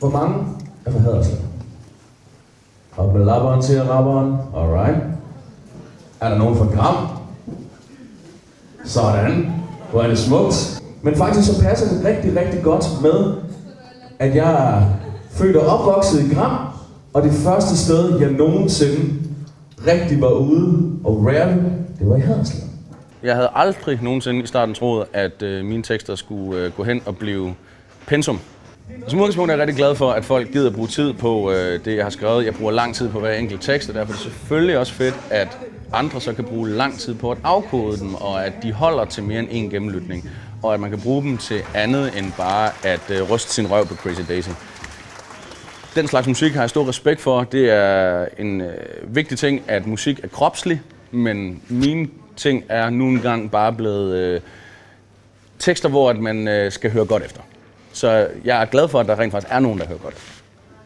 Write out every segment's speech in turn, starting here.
Hvor mange er fra Haderslev? Op med lapperen til rapperen. Alright. Er der nogen fra Gram? Sådan. Hvor er det smukt. Men faktisk så passer det rigtig, rigtig godt med, at jeg er født og opvokset i Gram. Og det første sted, jeg nogensinde rigtig var ude og rappe, det var i Haderslev. Jeg havde aldrig nogensinde i starten troet, at mine tekster skulle gå hen og blive pensum. Som udgangspunkt er jeg rigtig glad for, at folk gider bruge tid på det, jeg har skrevet. Jeg bruger lang tid på hver enkelt tekst, og derfor er det selvfølgelig også fedt, at andre så kan bruge lang tid på at afkode dem, og at de holder til mere end én gennemlytning, og at man kan bruge dem til andet end bare at ryste sin røv på Crazy Daisy. Den slags musik har jeg stor respekt for. Det er en vigtig ting, at musik er kropslig, men mine ting er nu engang bare blevet tekster, hvor at man skal høre godt efter. Så jeg er glad for, at der rent faktisk er nogen, der hører godt efter.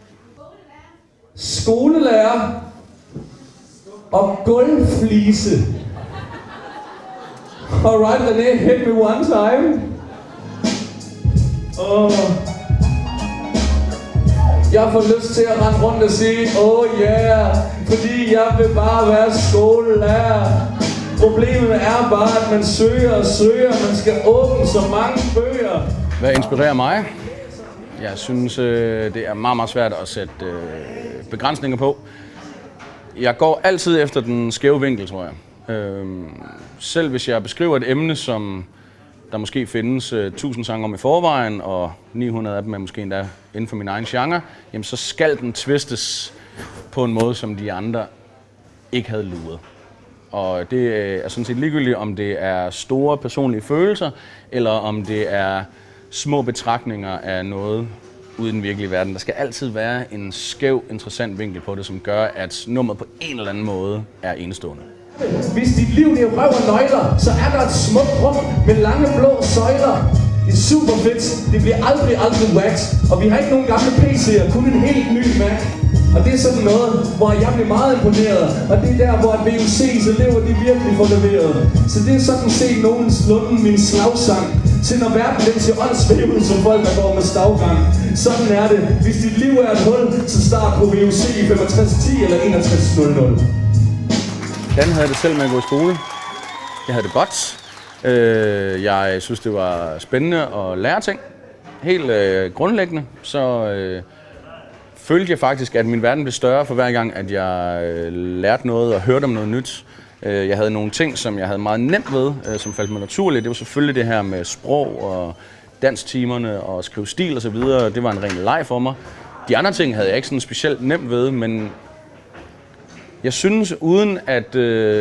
Skolelærer og gulvflise. Alright, René, hit me one time. Jeg får lyst til at rende rundt og sige, oh yeah, fordi jeg vil bare være skolelærer. Problemet er bare, at man søger og søger, man skal åbne så mange bøger. Hvad inspirerer mig? Jeg synes, det er meget, meget svært at sætte begrænsninger på. Jeg går altid efter den skæve vinkel, tror jeg. Selv hvis jeg beskriver et emne, som der måske findes 1000 sange om i forvejen, og 900 af dem er måske endda inden for min egen genre, jamen så skal den twistes på en måde, som de andre ikke havde luret. Og det er sådan set ligegyldigt, om det er store personlige følelser, eller om det er små betragtninger af noget ude i den virkelige verden. Der skal altid være en skæv, interessant vinkel på det, som gør, at nummeret på en eller anden måde er enestående. Hvis dit liv det er røv og nøgler, så er der et smukt rum med lange blå søjler. Det er super fedt. Det bliver aldrig wax. Og vi har ikke nogen gamle PC'er, kun en helt ny Mac. Og det er sådan noget, hvor jeg bliver meget imponeret. Og det er der, hvor at VUC's elever de virkelig får leveret. Så det er sådan set nogenlunde min slagsang til når verden den til åndsvævet som folk, der går med stavgang. Sådan er det. Hvis dit liv er et hul, så start på VUC i 6510 eller 6100. Hvordan havde det selv med at gå i skole? Jeg havde det godt. Jeg synes, det var spændende at lære ting. Helt grundlæggende, så følte jeg faktisk, at min verden blev større for hver gang, at jeg lærte noget og hørte om noget nyt. Jeg havde nogle ting, som jeg havde meget nemt ved, som faldt mig naturligt. Det var selvfølgelig det her med sprog og dansktimerne og skrive stil og så videre. Det var en ren leg for mig. De andre ting havde jeg ikke sådan specielt nemt ved, men jeg synes, uden at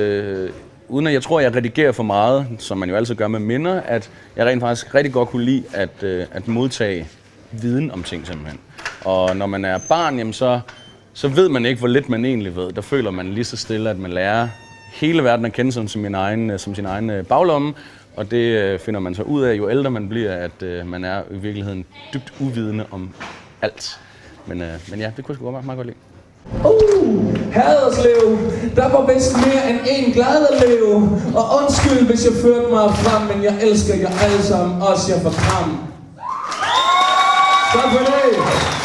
jeg tror, jeg redigerer for meget, som man jo altid gør med minder, at jeg rent faktisk rigtig godt kunne lide at modtage viden om ting simpelthen. Og når man er barn, jamen så ved man ikke, hvor lidt man egentlig ved. Der føler man lige så stille, at man lærer hele verden at kende som sin egen baglomme. Og det finder man så ud af, jo ældre man bliver, at man er i virkeligheden dybt uvidende om alt. Men ja, det kunne jeg sgu meget godt lide. Haderslev, der var vist mere end en glad elev. Og undskyld, hvis jeg førte mig frem, men jeg elsker jer alle sammen, også jer for kram. Tak for det.